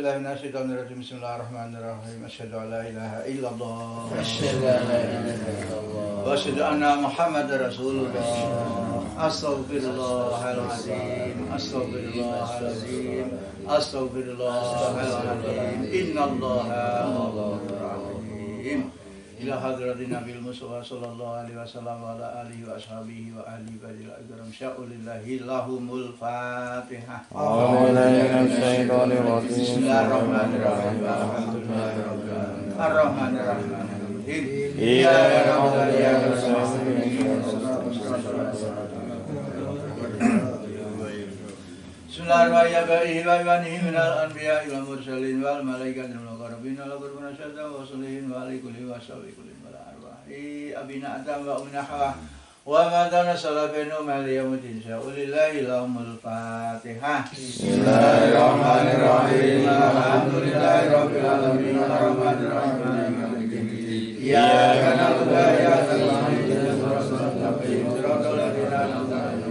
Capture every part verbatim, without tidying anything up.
billahi minasyaitonir rajim. Bismillahirrahmanirrahim. Asyhadu an la ilaha illallah. Asyhadu an la ilaha illallah. Wa asyhadu anna Muhammadar Rasulullah. Astaghfirullahaladzim. Astaghfirullahaladzim. Astaghfirullahaladzim. Innallaha ghafurur ila hadratin Nabil Mustafa sallallahu alaihi wasallam wa ala alihi wa ashabihi wa ahli badil akram sya'ulillahi lahumul fatihah. Bismillahirrahmanirrahim. Alhamdulillahirabbil alamin. Arrahmanirrahim. Iyyaka na'budu wa iyyaka nasta'in. Bismillahirrahmanirrahim. Wa banihi minal anbiya'i wal mursalin wal malaikati wal muqarrabin wal qurbana syadda wa sulihin wa li kulli wa sawi kulli wal arwahi abina atam wa unaha wa madana salabenu mal yaumil sya'ulillahi lahumul fatihah. Bismillahirrahmanirrahim. Alhamdulillahi rabbil alamin. Arrahmanir rahim. Maliki yaumiddin. Iyyaka na'budu wa iyyaka nasta'in. Ihdinas siratal mustaqim. Siratal ladzina an'amta alaihim.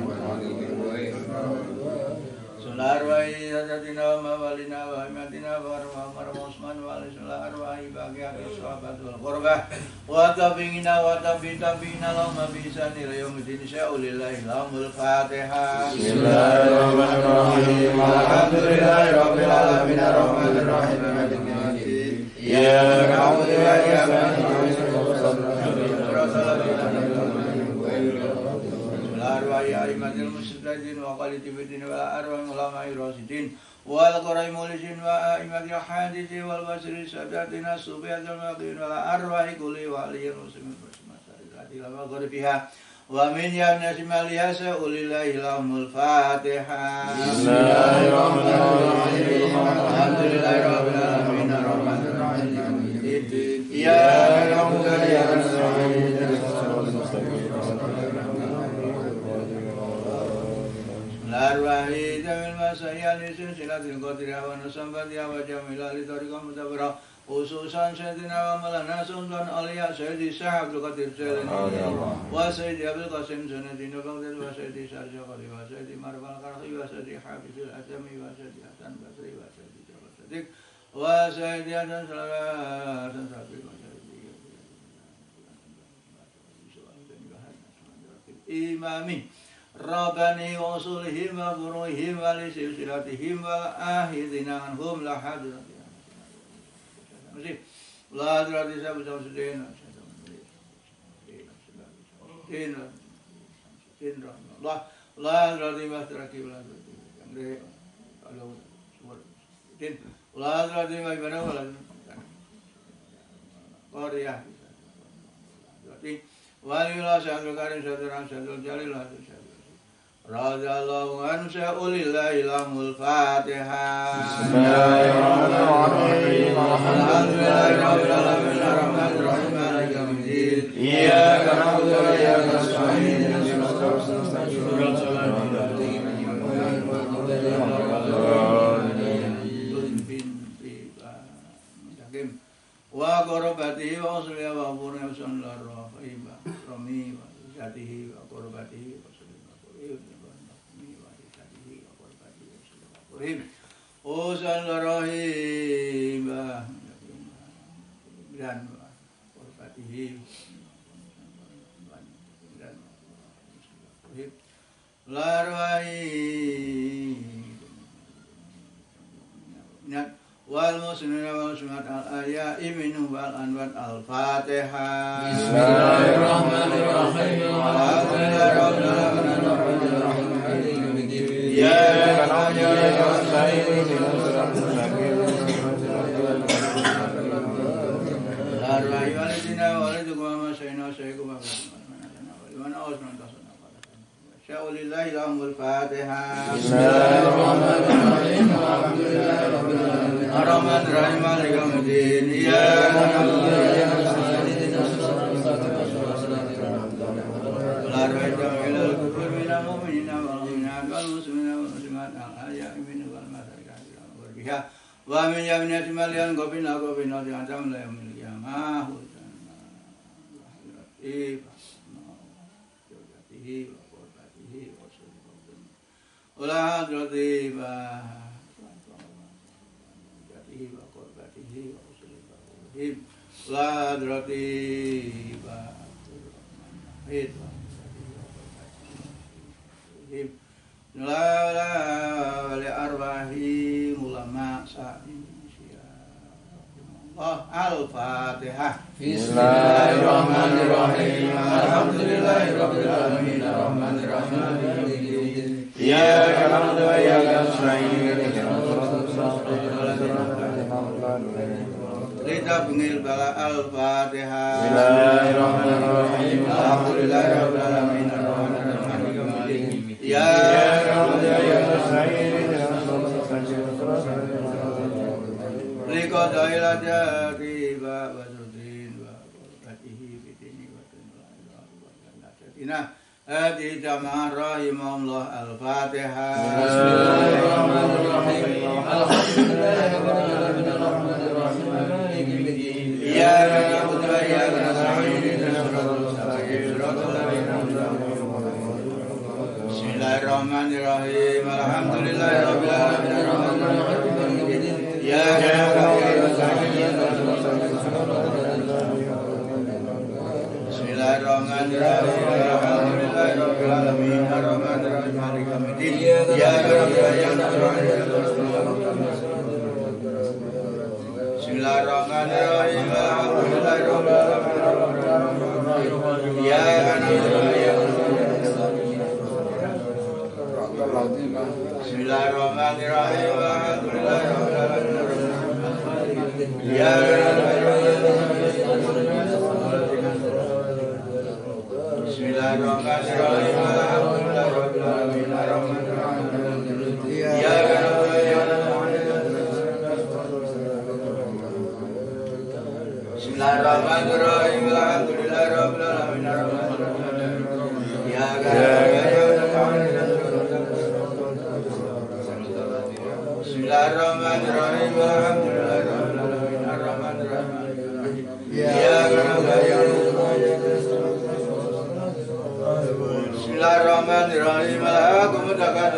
Arwahi sajatina wa mawalina wa imatina wa arwah Usman wa alislah arwahi bagiati sahabat wal qurbah wa tabingina wa tabi tabina lahumma bisani layumidin sya'ulillahi lahumul fatihah. Bismillahirrahmanirrahim. Alhamdulillahi rabbil alamin. Arrahmanir rahim. Maliki yaumiddin. Iyyaka na'budu wa iyyaka nasta'in. Arwahi aimatil mustajin wa qalitibidin wa arwahi ulama'i rasidin wal qura'i mulisin wa aimatil hadisi wal wasri sadatina subiyatul maqin wa arwahi kulli waliyin muslimin bersemasari lama qaribiha wa min yamnasi maliyasa ulillahi lahumul fatihah. Bismillahirrahmanirrahim. Alhamdulillahi rabbil alamin. Arrahmanir rahim. Iyyaka na'budu wa iyyaka nasta'in. Arwahi jamil masyayani silsilatil qadiriyah wa nasambatiyah wa jamila li tariqah mutabara khususan sayyidina wa malana sultan aliyah sayyidi Syekh Abdul Qadir Jailani wa sayyidi Abdul Qasim Sanadina Baghdad wa sayyidi Sarja Qali wa sayyidi Marwal Qarhi wa sayyidi Hafizul Azami wa sayyidi Hasan Basri wa sayyidi Jawad Sadiq wa sayyidi Hasan Salawat dan Sabi wa sayyidi Imami Rabbani wa usulihim wa furuhim wa li silsilatihim wa ahidina anhum la hadrati masih la hadrati sabu sabu sedena sedena sedena la la hadrati mastaraki la yang de kalau din la hadrati mai bana wala Korea berarti waliullah syadul karim syadul syadul jalil radhiyallahu anhu sya'ulillahi lahumul fatihah. Bismillahirrahmanirrahim. Alhamdulillahi rabbil alamin. Arrahmanir rahim. Maliki yaumiddin. Iyyaka na'budu wa iyyaka nasta'in. Ihdinas siratal mustaqim. Siratal ladzina an'amta wa qurbatihi wa usliya wa qurna sallallahu alaihi wa rami wa jatihi wa qurbatihi wa Usal-rahim dan Qurbatihim dan larwahim wal muslimina wal muslimat al-aya'i minhum wal anwat al-fatihah. Bismillahirrahmanirrahim. Alhamdulillahi rabbil alamin. Arrahmanir rahim. Maliki yaumiddin. Iyyaka na'budu wa iyyaka nasta'in. Ihdinas siratal mustaqim. Larwahim walidina walidukum wa masyayina wa syayyikum wa mana awasman tasana sya'ulillahi lahumul fatihah. Bismillahirrahmanirrahim. Alhamdulillahi rabbil alamin. Arrahmanir rahim. Maliki yaumiddin. Iyyaka na'budu wa iyyaka nasta'in. Ihdinas siratal mustaqim. Larwahim jamilal kufur minal mu'minina wal mu'minat wal muslimina wal muslimat al-ahya'i minhum wal amwat al-ahya'i wa min yamnati maliyan qabina qabina di'atam la yaumil qiyamah ulah hadrati La drati ba hit la la li arwahi ulama sa Indonesia. Allah al-Fatihah. Bismillahirrahmanirrahim. Alhamdulillahirabbil alamin. Arrahmanirrahim. Maliki yaumiddin. Iyyaka na'budu wa iyyaka nasta'in. Lita bengil bala al-Fatihah. Bismillahirrahmanirrahim. Alhamdulillahirabbil alamin. Arrahmanirrahim. Maliki yaumiddin. Ya Riko daila jadi ba wasudin wa barakatihi bidini wa tunla hadi jamaah rahimahullah al-Fatihah. Bismillahirrahmanirrahim. Alhamdulillahirabbil alamin. Maliki yaumiddin. Iyyaka na'budu wa iyyaka nasta'in. Ihdinas siratal mustaqim. Bismillahirrahmanirrahim. Alhamdulillahirabbil alamin. Arrahmanirrahim. Iyyaka na'budu wa iyyaka nasta'in. Bismillahirrahmanirrahim. Alhamdulillahirabbil alamin. Arrahmanirrahim. Maliki yaumiddin. Iyyaka na'budu wa iyyaka nasta'in. Bismillahirrahmanirrahim. Alhamdulillahirabbil alamin. Iyyaka na'budu wa iyyaka Bismillahirrahmanirrahim. Alhamdulillahirabbil alamin. Iyyaka Bismillahirrahmanirrahim. Alhamdulillahirabbil alamin. Arrahmanirrahim. Iyyaka na'budu wa iyyaka Bismillahirrahmanirrahim. Alhamdulillahirabbil alamin. Arrahmanirrahim. Iyyaka Bismillahirrahmanirrahim. Alhamdulillahirabbil alamin. Arrahmanirrahim. Iyyaka Bismillahirrahmanirrahim. Alhamdulillahirabbil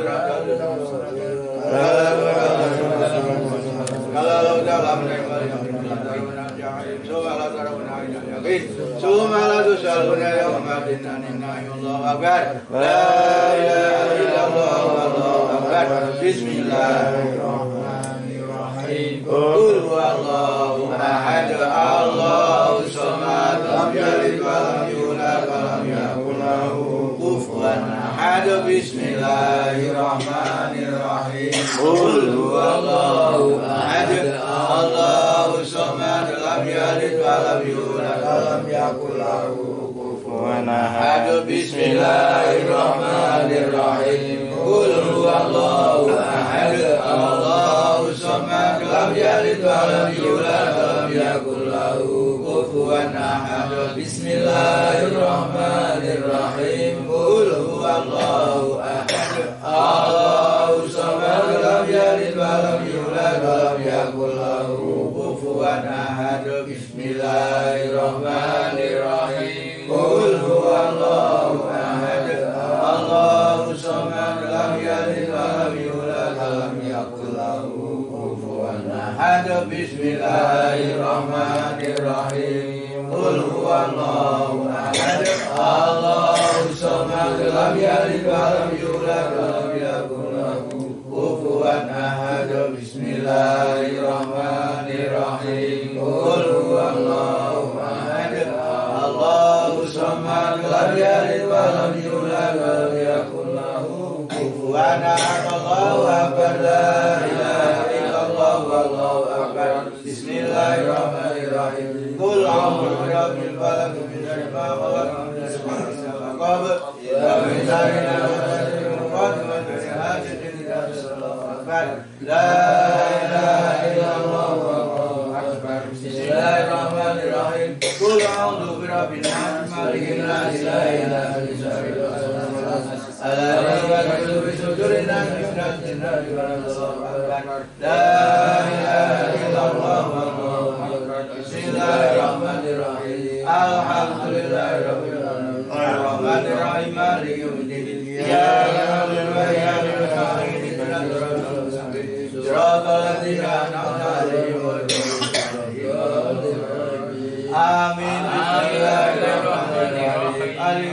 Bismillahirrahmanirrahim. Qul huwallahu ahad. Allahus samad. Lam yalid wa lam yulad wa lam yakul lahu kufuwan ahad. Bismillahirrahmanirrahim. Qul huwallahu ahad. Allahus samad. Lam yalid wa lam yulad wa lam yakul lahu kufuwan ahad. Bismillahirrahmanirrahim. Qul huwallahu ahad. Allahus samad. Lam yalid wa lam yulad wa lam yakul lahu kufuwan ahad. Bismillahirrahmanirrahim. Qul huwallahu ahad. Allahus samad. Lam yalid wa lam yulad wa lam yakul lahu kufuwan ahad. Bismillahirrahmanirrahim. Qul huwallahu ahad. Allahus samad. Lam yalid wa lam yulad wa lam yakul lahu kufuwan ahad. Bismillahirrahmanirrahim. Qul huwallahu ahad. Allahus samad. Lam yalid wa lam yulad wa lam yakul lahu kufuwan ahad. Bismillahirrahmanirrahim. Qul huwallahu ahad. Allahus samad. Lam yalid wa lam yulad wa lam yakul lahu kufuwan ahad. Allahu akbar. La ilaha illallah. Wallahu akbar. Bismillahirrahmanirrahim. Qul a'udzu birabbil falaq min syarri ma khalaq wa min syarri ghasiqin idza waqab wa min syarri nafasathin fil 'uqad wa min syarri hasidin idza hasad. La ilaha illallah. Wallahu akbar. Bismillahirrahmanirrahim. Qul a'udzu birabbin nas malikin nas ilahin nas min syarri waswasil alladzi yuwaswisu fi sudurin nas min syarri La ilaha illallah. Wallahu akbar. Bismillahirrahmanirrahim. Alhamdulillahirabbil alamin. Arrahmanirrahim. Maliki yaumiddin. Iyyaka na'budu wa iyyaka nasta'in. Ihdinas siratal mustaqim. Siratal ladzina an'amta 'alaihim ghairil maghdubi 'alaihim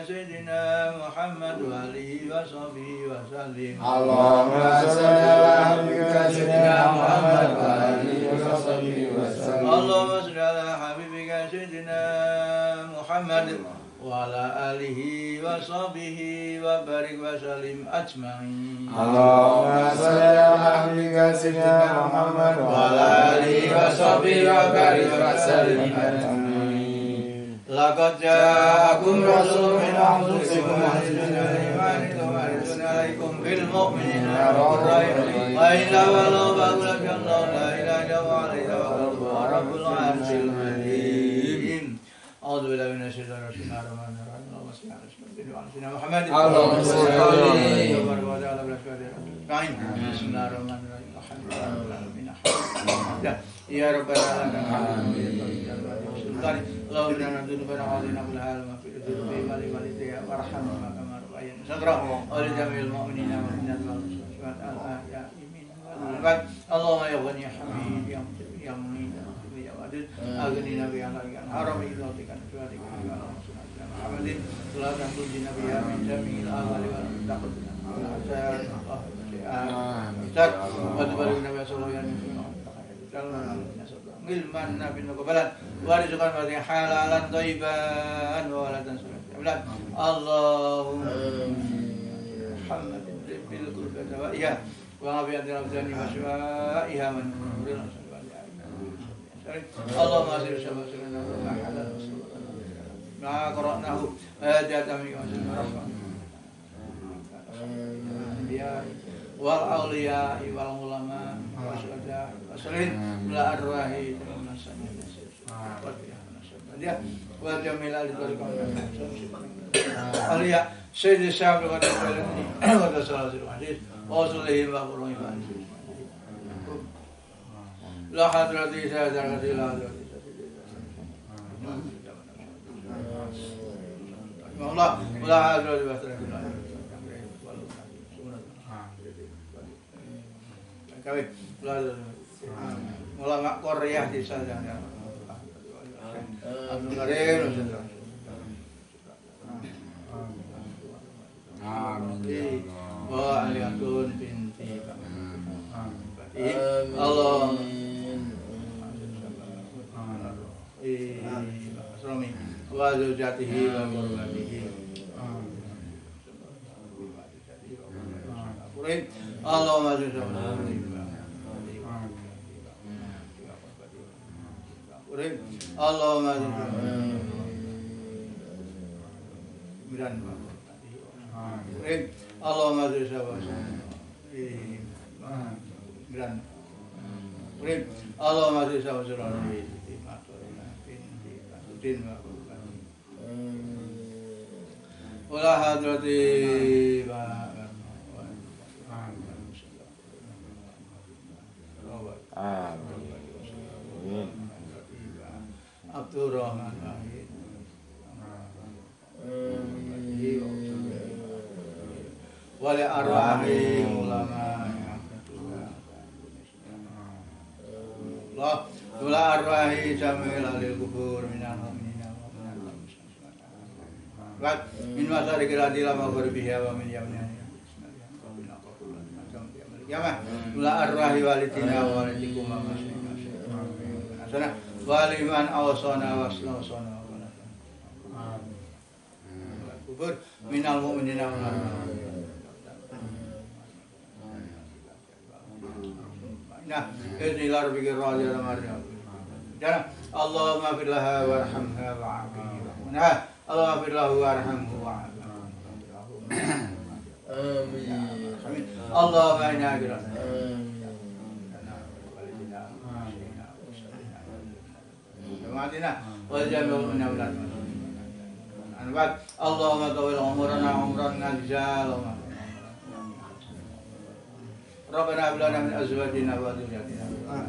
sayyidina Muhammad wa alihi wa sahbihi wa sallim. Allahumma shalli ala habibika sayyidina Muhammad wa alihi wa sahbihi wa sallim. Allahumma shalli ala habibika sayyidina Muhammad wa ala alihi wa sahbihi wa barik wa sallim ajma'in. Allahumma shalli ala habibika sayyidina Muhammad wa ala alihi wa sahbihi wa barik wa sallim ajma'in. Laqad ja'akum rasulun min anfusikum azizun 'alaikum bil mu'minina ra'ufur rahim. Wa inna wallahu la ilaha illa huwa rabbul arsyil karim. A'udzu billahi minasy syaithanir rajim. Bismillahirrahmanirrahim. Allahumma shalli ala sayyidina Muhammad. Allahumma shalli alaihi wa sallam. Bismillahirrahmanirrahim. Alhamdulillahirabbil alamin. Ya rabbal alamin. Allahumma inna nabiyyu wa nabiyyu ma fi dhurri wal walidayya warhamhuma kama rabbayani saghira wa li jami'il mu'minina wal mu'minati wal muslimat al ahya'i minhum wal amwat. Allahumma ya ghani ya hamid ya mujib ya mu'in ya wadud aghnina bi alaika harami dzalika dzalika Muhammadin sallallahu alaihi nabi ya min jami'il awali wal taqaddum asal Ustaz wa tabarak nabi sallallahu alaihi wasallam ilman nabi nuqbalan warizqan wa halalan thayyiban wa waladan salihan. Allahumma Muhammadin bil qurbati wa iya wa abiyatil abdani wa syaiha wa nuril Allahumma salli wa sallim ala halal ma qara'nahu hajatami wa sallam ya wal auliya wal ulama wa syuhada wa sallim la arwahi dia wa jamil al tariqah auliya sayyid syabab wa sallallahu alaihi wa sallam wa qur'an la hadrati sayyidati la hadrati Allah la hadrati wa sallam kami ulama Korea di sana Abdul Karim amin wa aliyatun binti Allah amin wa zawjatihi wa qurbatihi Allahumma salli Allahumma Miran Allahumma Miran Allahumma wala hadrati Abdul Rahman Wahid wali arwahi ulama Allah wala arwahi jamil alil kubur minal mu'minina wa minal muslimin wa min masarikil adil wa ghurbiha wa min yamniha wala arwahi walidina wa walidikum wa masyidah waliman awsana waslawsana kubur minal mu'minina wal nah ini lar pikir raja ramadhan dan Allahumma firlaha warhamha wa'afiha nah Allahumma firlahu warhamhu wa'afiha amin Allahumma inna billahi Madinah wal jami'ul munawwarat anwat Allahumma tawil umurana umran najal Rabbana hab lana min azwajina wa dhurriyyatina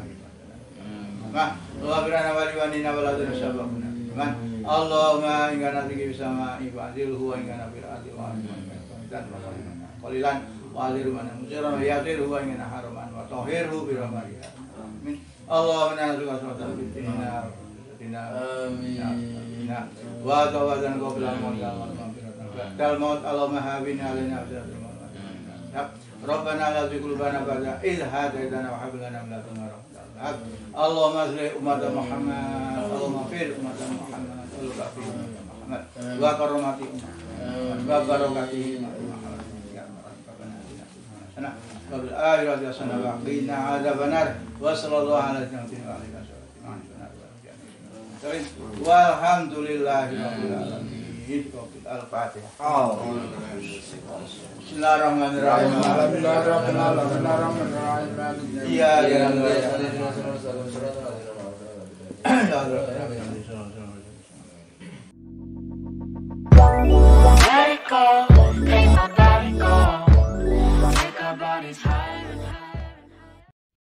ma Rabbana waliwanina wa ladina sabaqna man Allahumma ingkana tiki bisama ibadil huwa ingkana bil adil wa dan qalilan wa alir man mujarrad yadir huwa ingkana haraman wa tahirhu bi rahmatika amin Allahumma narzuqa salatan bitina amin wa tawadan qabla al-maut wa maghfiratan Dal maut Allahumma hawin alaina Rabbana la tuzigh qulubana ba'da idh hadaytana wa hab lana min ladunka rahmatan. Allahumma salli umat Muhammad, Allahumma fir umat Muhammad, Allahumma fir umat Muhammad. Wa karomati umat wa barakati umat Muhammad. Ya Rabbana qabil akhirati hasanah wa qina adzabannar. Wa sallallahu ala sayyidina Muhammad. Walhamdulillahi rabbil alamin. Al-Fatihah. Bismillahirrahmanirrahim. Iya, ya.